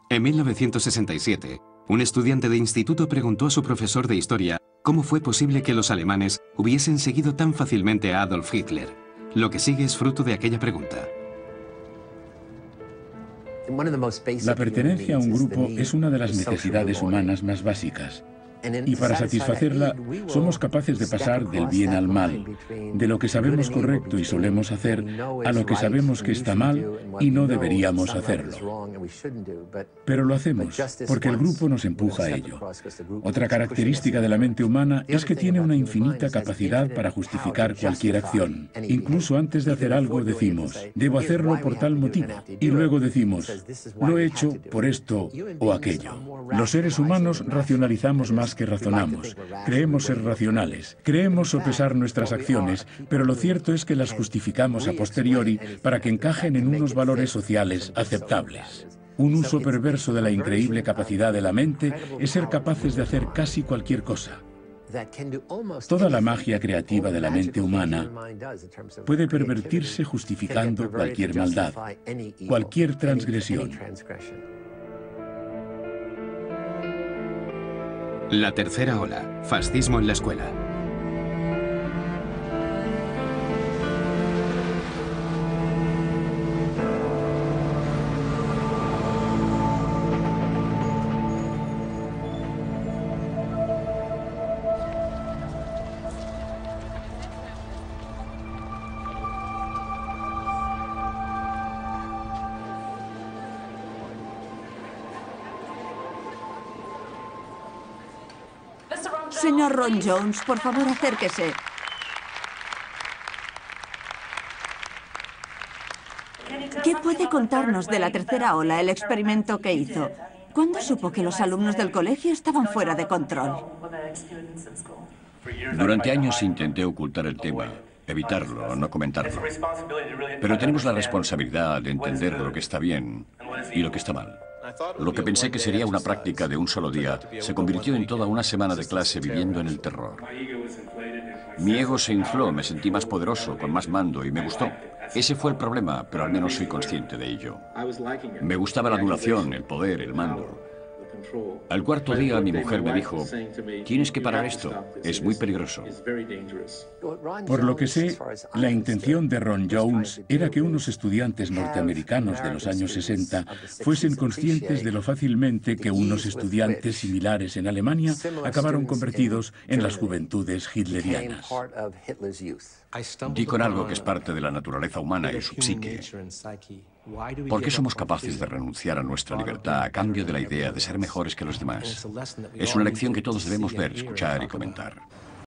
En 1967, un estudiante de instituto preguntó a su profesor de historia cómo fue posible que los alemanes hubiesen seguido tan fácilmente a Adolf Hitler. Lo que sigue es fruto de aquella pregunta. La pertenencia a un grupo es una de las necesidades humanas más básicas. Y para satisfacerla, somos capaces de pasar del bien al mal, de lo que sabemos correcto y solemos hacer, a lo que sabemos que está mal y no deberíamos hacerlo. Pero lo hacemos, porque el grupo nos empuja a ello. Otra característica de la mente humana es que tiene una infinita capacidad para justificar cualquier acción. Incluso antes de hacer algo decimos, debo hacerlo por tal motivo. Y luego decimos, lo he hecho por esto o aquello. Los seres humanos racionalizamos más que razonamos. Creemos ser racionales, creemos sopesar nuestras acciones, pero lo cierto es que las justificamos a posteriori para que encajen en unos valores sociales aceptables. Un uso perverso de la increíble capacidad de la mente es ser capaces de hacer casi cualquier cosa. Toda la magia creativa de la mente humana puede pervertirse justificando cualquier maldad, cualquier transgresión. La tercera ola, fascismo en la escuela. Señor Ron Jones, por favor, acérquese. ¿Qué puede contarnos de la tercera ola, el experimento que hizo? ¿Cuándo supo que los alumnos del colegio estaban fuera de control? Durante años intenté ocultar el tema, evitarlo, no comentarlo. Pero tenemos la responsabilidad de entender lo que está bien y lo que está mal. Lo que pensé que sería una práctica de un solo día se convirtió en toda una semana de clase viviendo en el terror. Mi ego se infló, me sentí más poderoso, con más mando y me gustó. Ese fue el problema, pero al menos soy consciente de ello. Me gustaba la adulación, el poder, el mando. Al cuarto día mi mujer me dijo, tienes que parar esto, es muy peligroso. Por lo que sé, la intención de Ron Jones era que unos estudiantes norteamericanos de los años 60 fuesen conscientes de lo fácilmente que unos estudiantes similares en Alemania acabaron convertidos en las juventudes hitlerianas. Di con algo que es parte de la naturaleza humana y su psique. ¿Por qué somos capaces de renunciar a nuestra libertad a cambio de la idea de ser mejores que los demás? Es una lección que todos debemos ver, escuchar y comentar.